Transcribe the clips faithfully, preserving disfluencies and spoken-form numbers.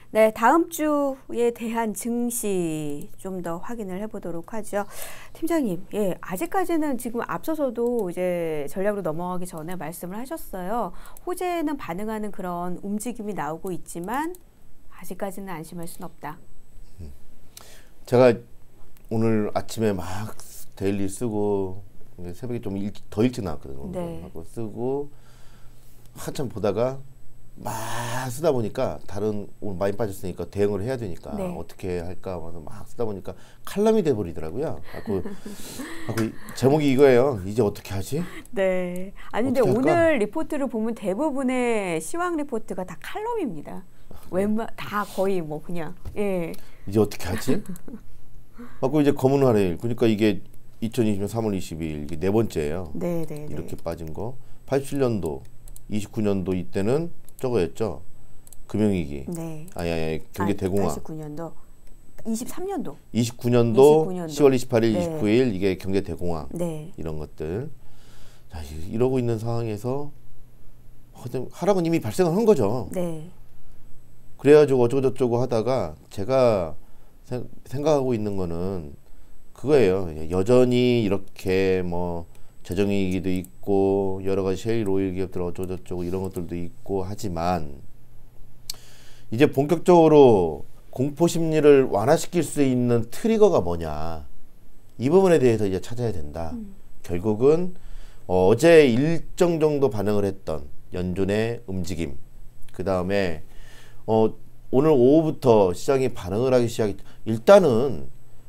네, 다음 주에 대한 증시 좀 더 확인을 해보도록 하죠. 팀장님, 예, 아직까지는 지금 앞서서도 이제 전략으로 넘어가기 전에 말씀을 하셨어요. 호재는 반응하는 그런 움직임이 나오고 있지만 아직까지는 안심할 수는 없다. 제가 오늘 아침에 막 데일리 쓰고 새벽에 좀 더 일찍 나왔거든요. 네. 하고 쓰고 한참 보다가 막 쓰다 보니까 다른 오늘 많이 빠졌으니까 대응을 해야 되니까 네. 어떻게 할까 막 쓰다 보니까 칼럼이 돼 버리더라고요. 하고 제목이 이거예요. 이제 어떻게 하지? 네. 아니 근데 어떻게 할까? 오늘 리포트를 보면 대부분의 시황 리포트가 다 칼럼입니다. 웬만 다 거의 뭐 그냥 예. 이제 어떻게 하지? 하고 이제 검은 하늘. 그러니까 이게 이천이십 년 삼월 이십이일 이게 네 번째예요. 네, 네, 이렇게 네. 빠진 거. 팔십칠 년도, 이십구 년도 이때는 저거였죠. 금융위기. 네. 아니 아니 경기 아, 대공황. 팔십구 년도, 이십삼 년도. 이십구 년도, 이십구 년도. 시월 이십팔일, 네. 이십구일 이게 경제 대공황. 네. 이런 것들. 자, 이러고 있는 상황에서 하락은 이미 발생을 한 거죠. 네. 그래가지고 어쩌고저쩌고 하다가 제가 생, 생각하고 있는 거는 그거예요. 여전히 이렇게 뭐 재정위기도 있고 여러 가지 셰일 오일 기업들 어쩌고저쩌고 이런 것들도 있고 하지만 이제 본격적으로 공포 심리를 완화시킬 수 있는 트리거가 뭐냐 이 부분에 대해서 이제 찾아야 된다. 음. 결국은 어, 어제 일정 정도 반응을 했던 연준의 움직임, 그 다음에 어, 오늘 오후부터 시장이 반응을 하기 시작했. 일단은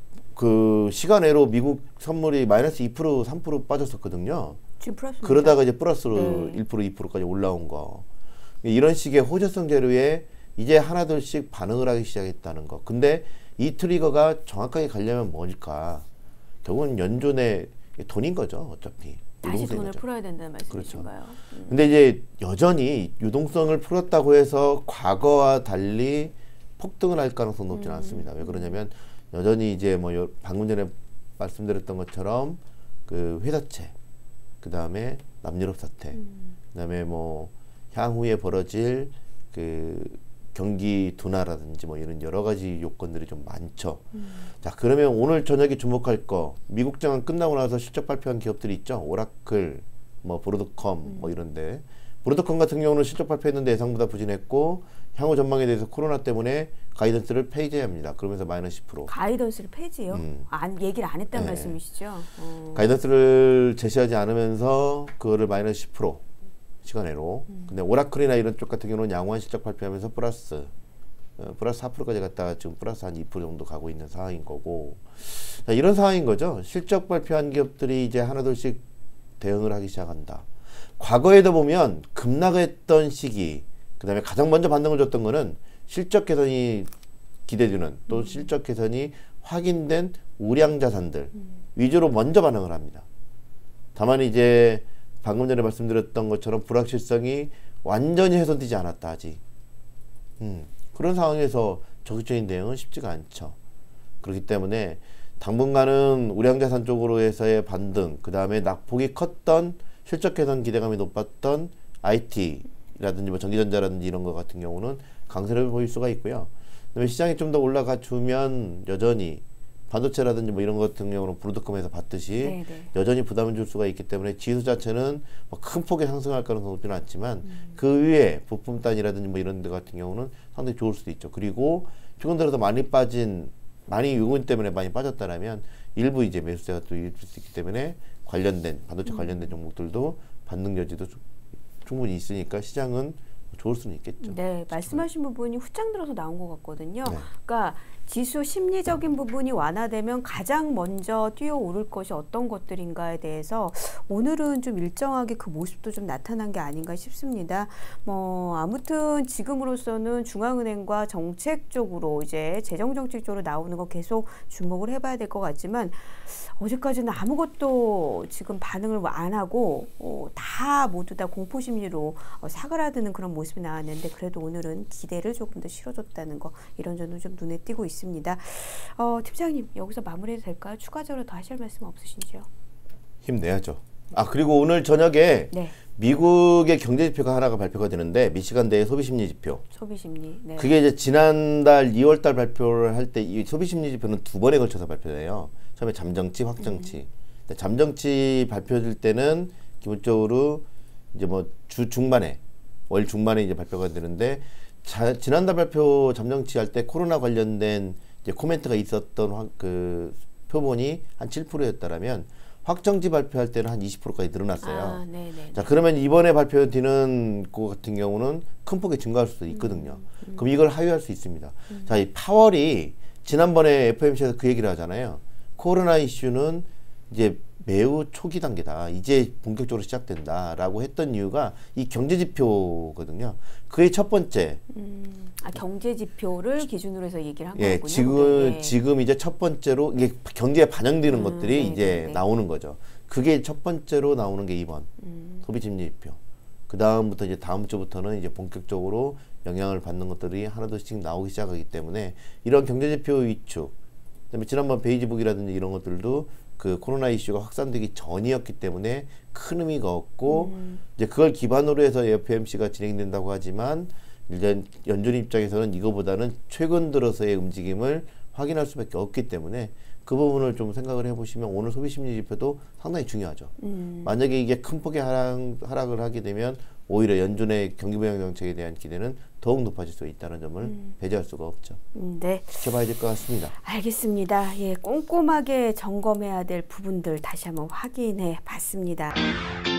그 시간외로 미국 선물이 마이너스 이 퍼센트, 삼 퍼센트 빠졌었거든요. 지금 플러스. 그러다가 이제 플러스로 네. 일 퍼센트, 이 퍼센트까지 올라온 거. 이런 식의 호재성 재료에 이제 하나둘씩 반응을 하기 시작했다는 거. 근데 이 트리거가 정확하게 가려면 뭘까? 결국은 연준의 돈인 거죠, 어차피. 다시 돈을 거죠. 풀어야 된다는 말씀이신가요? 그렇죠. 음. 근데 이제 여전히 유동성을 풀었다고 해서 과거와 달리 폭등을 할 가능성은 높지는 음. 않습니다. 왜 그러냐면 여전히 이제 뭐 방금 전에 말씀드렸던 것처럼 그 회사채, 그 다음에 남유럽 사태, 음. 그 다음에 뭐 향후에 벌어질 그 경기 둔화라든지 뭐 이런 여러 가지 요건들이 좀 많죠. 음. 자, 그러면 오늘 저녁에 주목할 거 미국 장관 끝나고 나서 실적 발표한 기업들이 있죠. 오라클, 뭐 브로드컴 음. 뭐 이런데 브로드컴 같은 경우는 실적 발표했는데 예상보다 부진했고 향후 전망에 대해서 코로나 때문에 가이던스를 폐지합니다. 그러면서 마이너스 십 퍼센트. 가이던스를 폐지요? 음. 안 얘기를 안 했다는 네. 말씀이시죠? 어. 가이던스를 제시하지 않으면서 그거를 마이너스 십 퍼센트. 시간외로. 음. 근데 오라클이나 이런 쪽 같은 경우는 양호한 실적 발표하면서 플러스 어, 플러스 사 퍼센트까지 갔다가 지금 플러스 한 이 퍼센트 정도 가고 있는 상황인 거고. 자, 이런 상황인 거죠. 실적 발표한 기업들이 이제 하나둘씩 대응을 하기 시작한다. 과거에도 보면 급락했던 시기, 그 다음에 가장 먼저 반등을 줬던 거는 실적 개선이 기대되는 또 음. 실적 개선이 확인된 우량 자산들 음. 위주로 먼저 반응을 합니다. 다만 이제 방금 전에 말씀드렸던 것처럼 불확실성이 완전히 훼손되지 않았다 아직. 음, 그런 상황에서 적극적인 대응은 쉽지가 않죠. 그렇기 때문에 당분간은 우량자산 쪽으로 해서의 반등, 그 다음에 낙폭이 컸던 실적 개선 기대감이 높았던 아이티라든지 뭐 전기전자라든지 이런 것 같은 경우는 강세를 보일 수가 있고요. 그다음에 시장이 좀 더 올라가 주면 여전히 반도체라든지 뭐 이런 것 같은 경우는 브로드컴에서 봤듯이 네네. 여전히 부담을 줄 수가 있기 때문에 지수 자체는 뭐 큰 폭의 상승할 가능성은 높지는 않지만 음. 그 위에 부품 단이라든지 뭐 이런 데 같은 경우는 상당히 좋을 수도 있죠. 그리고 최근 들어서 많이 빠진 많이 요금 때문에 많이 빠졌다라면 일부 이제 매수세가 또 있을 수 있기 때문에 관련된 반도체 음. 관련된 종목들도 반등 여지도 충분히 있으니까 시장은 좋을 수는 있겠죠. 네, 말씀하신 부분이 후창 들어서 나온 것 같거든요. 네. 그러니까 지수 심리적인 부분이 완화되면 가장 먼저 뛰어오를 것이 어떤 것들인가에 대해서 오늘은 좀 일정하게 그 모습도 좀 나타난 게 아닌가 싶습니다. 뭐 아무튼 지금으로서는 중앙은행과 정책적으로 이제 재정정책적으로 나오는 거 계속 주목을 해봐야 될 것 같지만 어제까지는 아무것도 지금 반응을 안 하고 어, 다 모두 다 공포심리로 어, 사그라드는 그런 모습이 나왔는데 그래도 오늘은 기대를 조금 더 실어줬다는 거 이런 점도 좀 눈에 띄고 있습니다. 어, 팀장님 여기서 마무리해도 될까요? 추가적으로 더 하실 말씀 없으신지요? 힘내야죠. 아 그리고 오늘 저녁에 네. 미국의 경제 지표가 하나가 발표가 되는데 미시간대의 소비 심리 지표. 소비 심리. 네. 그게 이제 지난달 이월 달 발표를 할 때 이 소비 심리 지표는 두 번에 걸쳐서 발표돼요. 처음에 잠정치, 확정치. 음. 잠정치 발표될 때는 기본적으로 이제 뭐 주 중반에 월 중반에 이제 발표가 되는데 자, 지난달 발표 잠정치 할 때 코로나 관련된 이제 코멘트가 있었던 화, 그 표본이 한 칠 퍼센트였다라면 확정치 발표할 때는 한 이십 퍼센트까지 늘어났어요. 아, 네네. 자, 그러면 이번에 발표되는 거 같은 경우는 큰 폭에 증가할 수도 있거든요. 음, 음. 그럼 이걸 하회할 수 있습니다. 음. 자, 이 파월이 지난번에 에프오엠씨에서 그 얘기를 하잖아요. 코로나 이슈는 이제 매우 초기 단계다. 이제 본격적으로 시작된다라고 했던 이유가 이 경제 지표거든요. 그의 첫 번째. 음, 아, 경제 지표를 기준으로 해서 얘기를 한 예, 거군요. 지금 네. 지금 이제 첫 번째로 이게 경제에 반영되는 음, 것들이 네네네. 이제 나오는 거죠. 그게 첫 번째로 나오는 게 이 번 음. 소비 심리 지표. 그 다음부터 이제 다음 주부터는 이제 본격적으로 영향을 받는 것들이 하나둘씩 나오기 시작하기 때문에 이런 경제 지표 위축. 그다음에 지난번 베이지북이라든지 이런 것들도 그 코로나 이슈가 확산되기 전이었기 때문에 큰 의미가 없고 음. 이제 그걸 기반으로 해서 에프오엠씨가 진행된다고 하지만 일단 연준 입장에서는 이거보다는 최근 들어서의 움직임을 확인할 수밖에 없기 때문에 그 부분을 좀 생각을 해보시면 오늘 소비심리 지표도 상당히 중요하죠. 음. 만약에 이게 큰 폭의 하락, 하락을 하게 되면 오히려 연준의 경기부양 정책에 대한 기대는 더욱 높아질 수 있다는 점을 음. 배제할 수가 없죠. 음, 네. 지켜봐야 될 것 같습니다. 알겠습니다. 예, 꼼꼼하게 점검해야 될 부분들 다시 한번 확인해 봤습니다.